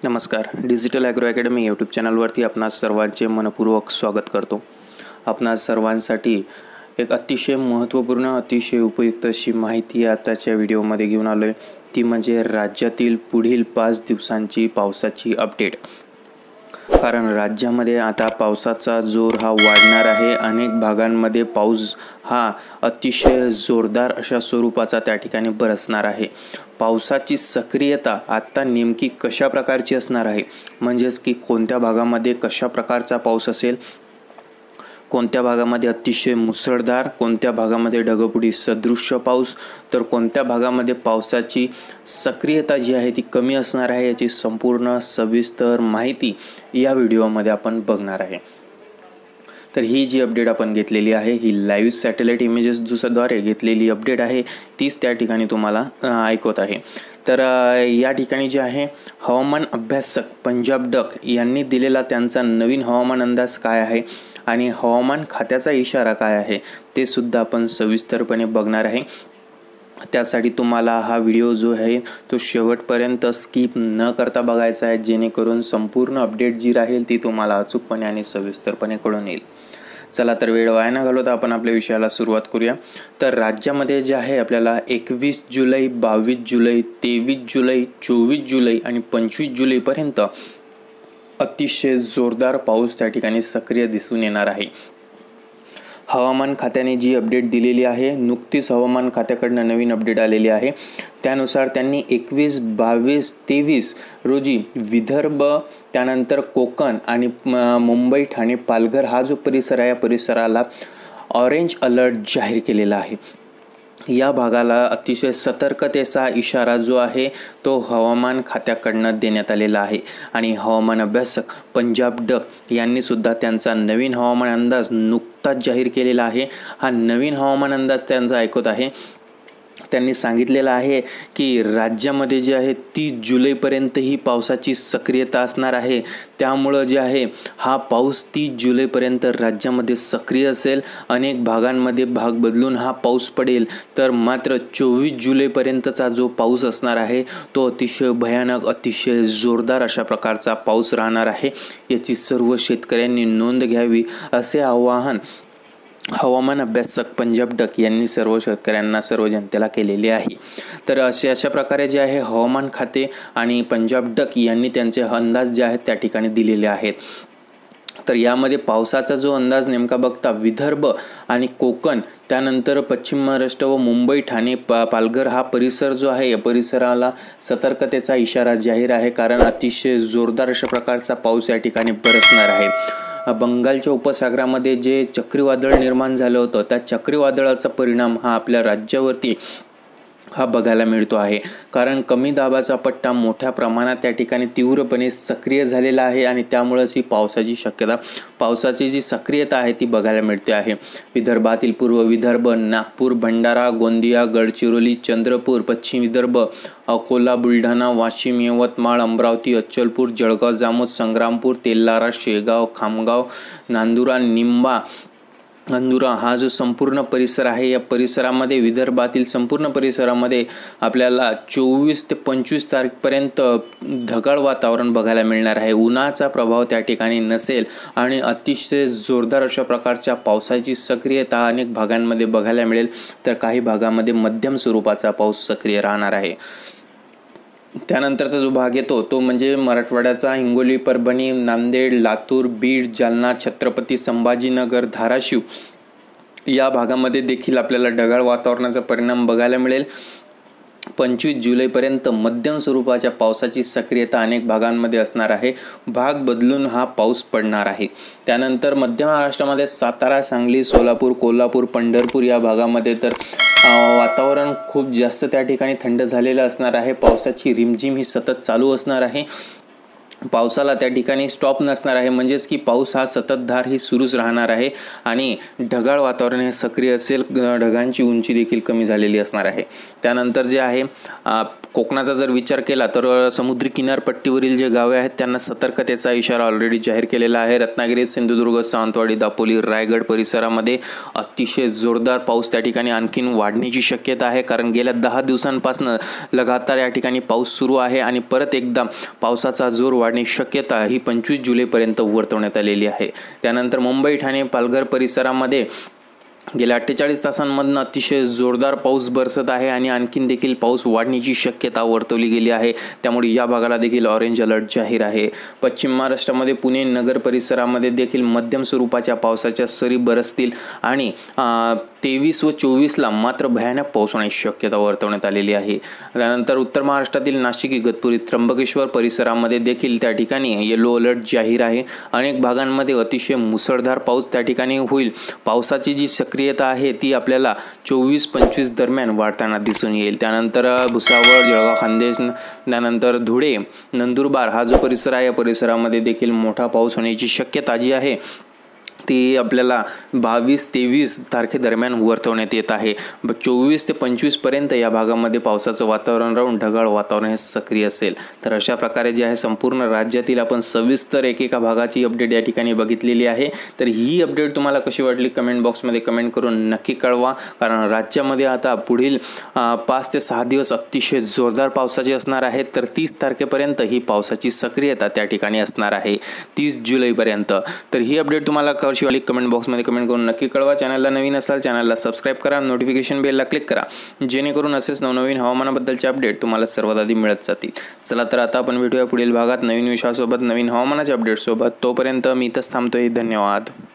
नमस्कार. Digital agro academy YouTube चॅनलवरती आपणास सर्वांचे मनपूर्वक स्वागत करतो. आपणास सर्वांसाठी एक अतिशय महत्त्वपूर्ण, अतिशय उपयुक्त अशी माहिती आताच्या व्हिडिओमध्ये घेऊन आलो आहे. ती म्हणजे राज्यातील पुढील 5 दिवसांची पावसाची अपडेट. कारण राज्यामध्ये आता पावसाचा जोर हा वाढणार आहे. अनेक भागांमध्ये पाऊस हा अतिशय जोरदार अशा स्वरूपाचा त्या ठिकाणी बरसणार आहे. पावसाची सक्रियता आता नेमकी कशा प्रकारची असणार आहे, म्हणजेच की कोणत्या भागामध्ये कशा प्रकारचा पाऊस असेल, कोणत्या भागामध्ये अतिशय मुसळधार, कोणत्या भागामध्ये ढगफुटी सदृश्य पाऊस, तर कोणत्या भागामध्ये पावसाची सक्रियता जी आहे ती कमी असणार आहे, याची संपूर्ण सविस्तर माहिती या व्हिडिओमध्ये आपण बघणार आहे. तर ही जी अपडेट आपण घेतलेली आहे ही लाईव्ह सॅटेलाईट इमेजेसद्वारे घेतलेली अपडेट आहे, तीच त्या ठिकाणी तुम्हाला ऐकवत आहे. तर या ठिकाणी जे आहे हवामान अभ्यासक पंजाब डक यांनी दिलेला त्यांचा नवीन हवामान अंदाज काय आहे आणि हवामान खात्याचा इशारा काय आहे ते सुद्धा आपण सविस्तरपणे बघणार आहे. त्यासाठी तुम्हाला हा व्हिडिओ जो आहे तो शेवटपर्यंत स्किप न करता बघायचा आहे, जेणेकरून संपूर्ण अपडेट जी राहील ती तुम्हाला अचूकपणे आणि सविस्तरपणे कळून येईल. चला तर वेळ वाया न घालवता आपण आपल्या विषयाला सुरुवात करूया. तर राज्यामध्ये जे आहे आपल्याला 21 जुलै, 22 जुलै, 23 जुलै, 24 जुलै आणि 25 जुलैपर्यंत अतिशय जोरदार पाऊस त्या ठिकाणी सक्रिय दिसून येणार आहे. हवामान खात्याने जी अपडेट दिलेली आहे, नुकतीच हवामान खात्याकडनं नवीन अपडेट आलेली आहे. त्यानुसार त्यांनी 21, 22, 23 रोजी विदर्भ, त्यानंतर कोकण आणि मुंबई, ठाणे, पालघर हा जो परिसर आहे या परिसराला ऑरेंज अलर्ट जाहीर केलेला आहे. या भागाला अतिशय सतर्कतेचा इशारा जो आहे तो हवामान खात्याकडनं देण्यात आलेला आहे. आणि हवामान अभ्यासक पंजाब डक यांनी सुद्धा त्यांचा नवीन हवामान अंदाज नुकताच जाहीर केलेला आहे. हा नवीन हवामान अंदाज त्यांचा ऐकत आहे. त्यांनी सांगितलेलं आहे की राज्यामध्ये जे आहे 30 जुलैपर्यंत ही पावसाची सक्रियता असणार आहे. त्यामुळं जे आहे हा पाऊस 30 जुलैपर्यंत राज्यामध्ये सक्रिय असेल. अनेक भागांमध्ये भाग बदलून हा पाऊस पडेल. तर मात्र 24 जुलैपर्यंतचा जो पाऊस असणार आहे तो अतिशय भयानक, अतिशय जोरदार अशा प्रकारचा पाऊस राहणार आहे. याची सर्व शेतकऱ्यांनी नोंद घ्यावी असे आवाहन हवामान अभ्यासक पंजाब डक यांनी सर्व शेतकऱ्यांना, सर्व जनतेला केलेले आहे. तर अशा प्रकारे जे आहे हवामान खाते आणि पंजाब डक यांनी त्यांचे अंदाज जे आहेत त्या ठिकाणी दिलेले आहेत. तर यामध्ये पावसाचा जो अंदाज नेमका बघता विदर्भ आणि कोकण, त्यानंतर पश्चिम महाराष्ट्र व मुंबई, ठाणे, पालघर हा परिसर जो आहे या परिसराला सतर्कतेचा इशारा जाहीर आहे. कारण अतिशय जोरदार अशा प्रकारचा पाऊस या ठिकाणी बरसणार आहे. बंगालच्या उपसागरामध्ये जे चक्रीवादळ निर्माण झालं होतं त्या चक्रीवादळाचा परिणाम हा आपल्या राज्यावरती हा बघायला मिळतो आहे. कारण कमी दाबाचा पट्टा मोठ्या प्रमाणात त्या ठिकाणी तीव्रपणे सक्रिय झालेला आहे आणि त्यामुळेच ही पावसाची शक्यता, पावसाची जी सक्रियता आहे ती बघायला मिळते आहे. विदर्भातील पूर्व विदर्भ, नागपूर, भंडारा, गोंदिया, गडचिरोली, चंद्रपूर, पश्चिम विदर्भ, अकोला, बुलढाणा, वाशिम, यवतमाळ, अमरावती, अचलपूर, जळगाव, जामोद, संग्रामपूर, तेलारा, शेगाव, खामगाव, नांदुरा, निंबा, अंदुरा हा जो संपूर्ण परिसर आहे या परिसरामध्ये, विदर्भातील संपूर्ण परिसरामध्ये आपल्याला 24 ते 25 तारखेपर्यंत ढगाळ वातावरण बघायला मिळणार आहे. उन्हाचा प्रभाव त्या ठिकाणी नसेल आणि अतिशय जोरदार अशा प्रकारच्या पावसाची सक्रियता अनेक भागांमध्ये बघायला मिळेल. तर काही भागामध्ये मध्यम स्वरूपाचा पाऊस सक्रिय राहणार आहे. त्यानंतरचा जो भाग येतो तो म्हणजे मराठवाड्याचा हिंगोली, परभणी, नांदेड, लातूर, बीड, जालना, छत्रपती संभाजीनगर, धाराशिव या भागामध्ये देखील आपल्याला ढगाळ वातावरणाचा परिणाम बघायला मिळेल. 25 जुलैपर्यंत मध्यम स्वरूपाच्या पावसाची सक्रियता अनेक भागांमध्ये असणार आहे. भाग बदलून हा पाऊस पडणार आहे. त्यानंतर मध्य महाराष्ट्रामध्ये सातारा, सांगली, सोलापूर, कोल्हापूर, पंढरपूर या भागामध्ये तर वातावरण खूप जास्त त्या ठिकाणी थंड झालेलं असणार आहे. पावसाची रिमझिम ही सतत चालू असणार आहे. पावसाला त्या ठिकाणी स्टॉप नसणार आहे, म्हणजेच की पाऊस हा सततधार ही सुरूच राहणार आहे आणि ढगाळ वातावरण हे सक्रिय असेल. ढगांची उंची देखील कमी झालेली असणार आहे. त्यानंतर जे आहे कोकणाचा जर विचार केला तर समुद्री किनारपट्टीवरील जे गावे आहेत त्यांना सतर्कतेचा इशारा ऑलरेडी जाहीर केलेला आहे। रत्नागिरी, सिंधुदुर्ग, सावंतवाडी, दापोली, रायगड परिसरामध्ये अतिशय जोरदार पाऊस त्या ठिकाणी आणखीन वाढण्याची शक्यता आहे, कारण गेल्या 10 दिवसांपासून लगातार या ठिकाणी पाऊस सुरू आहे आणि परत एकदा पावसाचा जोर वाढण्याची शक्यता ही 25 जुलैपर्यंत वर्तवण्यात आलेली आहे। त्यानंतर मुंबई, ठाणे, पालघर परिसरामध्ये गेल्या 48 तासांमधून अतिशय जोरदार पाऊस बरसत आहे आणि आणखीन देखील पाऊस वाढण्याची शक्यता वर्तवली गेली आहे, त्यामुळे या भागाला देखील ऑरेंज अलर्ट जाहीर आहे। पश्चिम महाराष्ट्रामध्ये पुणे नगर परिसरामध्ये देखील मध्यम स्वरूपाच्या पावसाच्या सरी बरसतील आणि 23 व 24ला मात्र भयानक पाऊस होण्याची शक्यता वर्तवण्यात आलेली आहे। त्यानंतर उत्तर महाराष्ट्रातील नाशिक, इगतपुरी, त्र्यंबकेश्वर परिसरामध्ये देखील त्या ठिकाणी येलो अलर्ट जाहीर आहे। अनेक भागांमध्ये अतिशय मुसळधार पाऊस त्या ठिकाणी होईल। पावसाची जी सक्रियता आहे ती आपल्याला 24-25 दरम्यान वाढताना दिसून येईल। त्यानंतर भुसावळ, जळगाव, खान्देश, त्यानंतर धुळे, नंदुरबार हा जो परिसर आहे या परिसरामध्ये देखील मोठा पाऊस होण्याची शक्यता जी आहे ती आपल्याला 22-23 तारखेदरम्यान वर्तवण्यात येत आहे। 24 ते 25 पर्यंत या भागामध्ये पावसाचं वातावरण राहून ढगाळ वातावरण हे सक्रिय असेल। तर अशा प्रकारे जे आहे संपूर्ण राज्यातील आपण सविस्तर एकेका भागाची अपडेट या ठिकाणी बघितलेली आहे। तर ही अपडेट तुम्हाला कशी वाटली कमेंट बॉक्समध्ये कमेंट करून नक्की कळवा, कारण राज्यामध्ये आता पुढील 5 ते 6 दिवस अतिशय जोरदार पावसाचे असणार आहेत। तर 30 तारखेपर्यंत ही पावसाची सक्रियता त्या ठिकाणी असणार आहे, 30 जुलैपर्यंत। तर ही अपडेट तुम्हाला शिवालिक कमेंट बॉक्समध्ये कमेंट करून नक्की कळवा। चॅनलला नवीन असाल चॅनलला सबस्क्राईब करा, नोटिफिकेशन बेलला क्लिक करा, जेणेकरून असेच नवनवीन हवामानाबद्दलचे अपडेट तुम्हाला सर्वात आधी मिळत जातील। चला तर आता आपण भेटूया पुढील भागात नवीन विषयासोबत, नवीन हवामानाच्या अपडेटसोबत। तोपर्यंत मी इथंच थांबतोय। धन्यवाद।